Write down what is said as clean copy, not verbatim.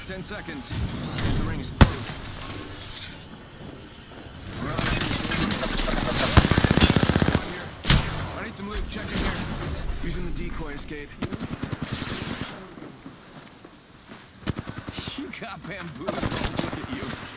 10 seconds. The ring is closed. I need some loot. Check in here. Using the decoy escape. You got bamboozled. Look at you.